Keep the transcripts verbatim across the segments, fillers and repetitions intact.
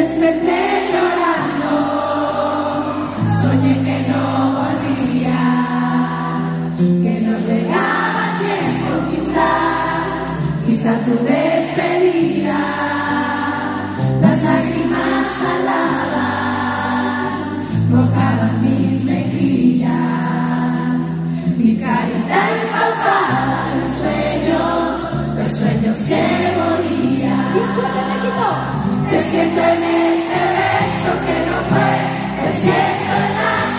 desperté llorando, soñé que no volvías, que no llegaba tiempo quizás, quizá tu despedida, las lágrimas saladas mojaban mis mejillas, mi carita empapada en sueños, los sueños que morían. ¡Bien fuerte, México! Te siento en ese beso que no fue, te siento en las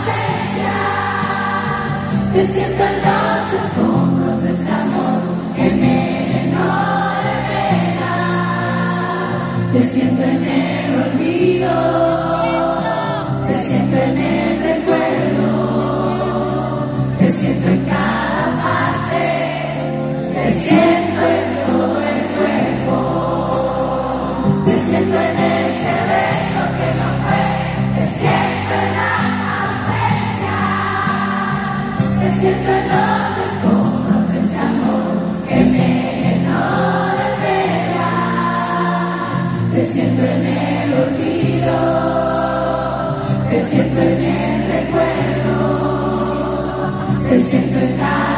ausencias, te siento en los escombros de ese amor que me llenó de pena, te siento en el olvido, te siento en el recuerdo, te siento en cada parte, te siento en todo el cuerpo, te siento en ese beso que no fue, te siento en la ausencia, te siento en los escombros de ese amor que me llenó de pena, te siento en el olvido, te siento en el recuerdo, te siento en cada